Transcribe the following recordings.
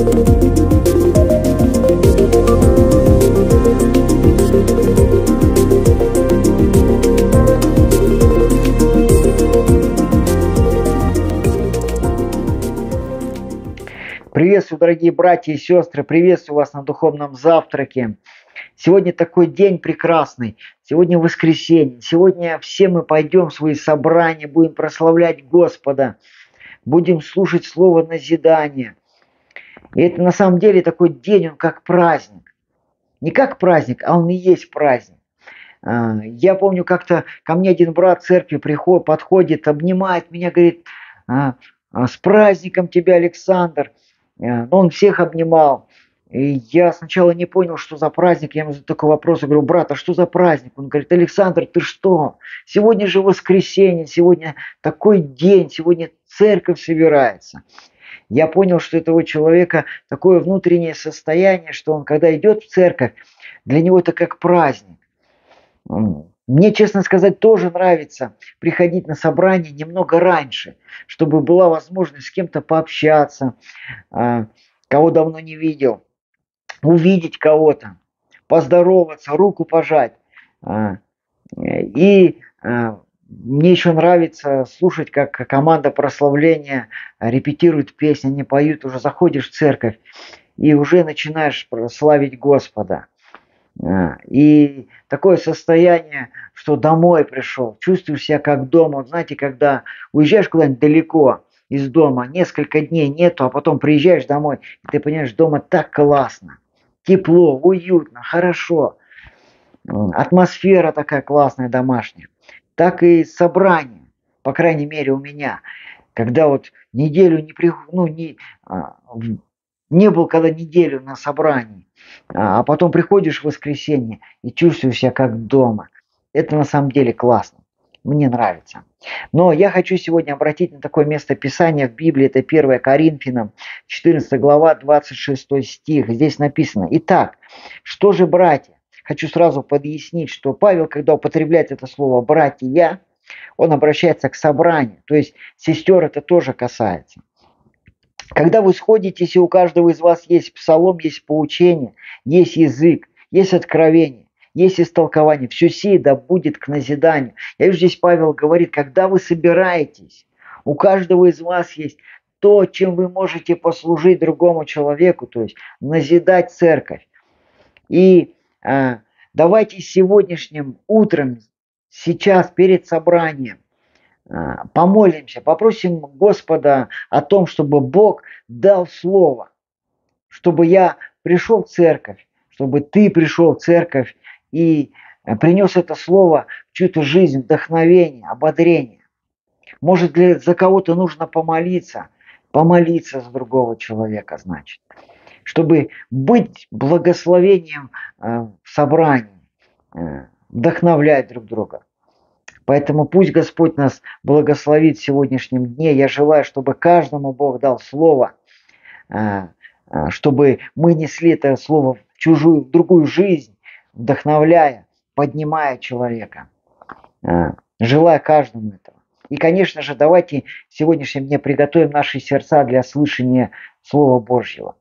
Приветствую, дорогие братья и сестры, приветствую вас на духовном завтраке. Сегодня такой день прекрасный, сегодня воскресенье, сегодня все мы пойдем в свои собрания, будем прославлять Господа, будем слушать слово назидания. И это на самом деле такой день, он как праздник. Не как праздник, а он и есть праздник. Я помню, как-то ко мне один брат в церкви подходит, обнимает меня, говорит: «С праздником тебя, Александр!» Но он всех обнимал. И я сначала не понял, что за праздник. Я ему задал такой вопрос, я говорю: брат, а что за праздник? Он говорит: Александр, ты что? Сегодня же воскресенье, сегодня такой день, сегодня церковь собирается. Я понял, что этого человека такое внутреннее состояние, что он, когда идет в церковь, для него это как праздник. Мне, честно сказать, тоже нравится приходить на собрание немного раньше, чтобы была возможность с кем-то пообщаться, кого давно не видел, увидеть кого-то, поздороваться, руку пожать. И мне еще нравится слушать, как команда прославления репетирует песни, они поют, уже заходишь в церковь и уже начинаешь славить Господа. И такое состояние, что домой пришел, чувствуешь себя как дома. Вот знаете, когда уезжаешь куда-нибудь далеко из дома, несколько дней нету, а потом приезжаешь домой, и ты понимаешь, дома так классно, тепло, уютно, хорошо, атмосфера такая классная домашняя. Так и собрание, по крайней мере у меня, когда вот неделю не был когда неделю на собрании, а потом приходишь в воскресенье и чувствуешь себя как дома. Это на самом деле классно. Мне нравится. Но я хочу сегодня обратить на такое место Писания в Библии. Это 1 Коринфянам, 14 глава, 26 стих. Здесь написано: «Итак, что же, братья?» Хочу сразу подъяснить, что Павел, когда употребляет это слово «братья», он обращается к собранию. То есть сестер это тоже касается. Когда вы сходитесь, и у каждого из вас есть псалом, есть поучение, есть язык, есть откровение, есть истолкование, все сие да будет к назиданию. Я вижу, здесь Павел говорит, когда вы собираетесь, у каждого из вас есть то, чем вы можете послужить другому человеку, то есть назидать церковь. И давайте сегодняшним утром, сейчас перед собранием, помолимся, попросим Господа о том, чтобы Бог дал слово, чтобы я пришел в церковь, чтобы ты пришел в церковь и принес это слово в чью-то жизнь, вдохновение, ободрение. Может, за кого-то нужно помолиться за другого человека, значит, чтобы быть благословением в собрании, вдохновлять друг друга. Поэтому пусть Господь нас благословит в сегодняшнем дне. Я желаю, чтобы каждому Бог дал слово, чтобы мы несли это слово в другую жизнь, вдохновляя, поднимая человека. Желаю каждому этого. И, конечно же, давайте в сегодняшнем дне приготовим наши сердца для слышания Слова Божьего.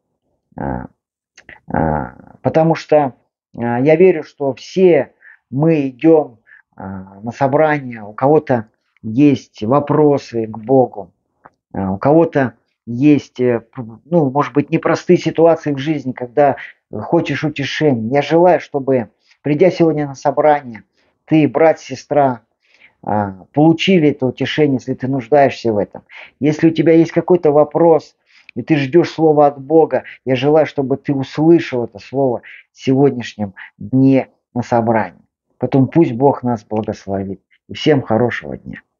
Потому что я верю, что все мы идем на собрание, у кого-то есть вопросы к Богу, у кого-то есть, может быть, непростые ситуации в жизни, когда хочешь утешения. Я желаю, чтобы, придя сегодня на собрание, ты, брат, сестра, получили это утешение, если ты нуждаешься в этом. Если у тебя есть какой-то вопрос, и ты ждешь слова от Бога, я желаю, чтобы ты услышал это слово в сегодняшнем дне на собрании. Потом пусть Бог нас благословит. И всем хорошего дня.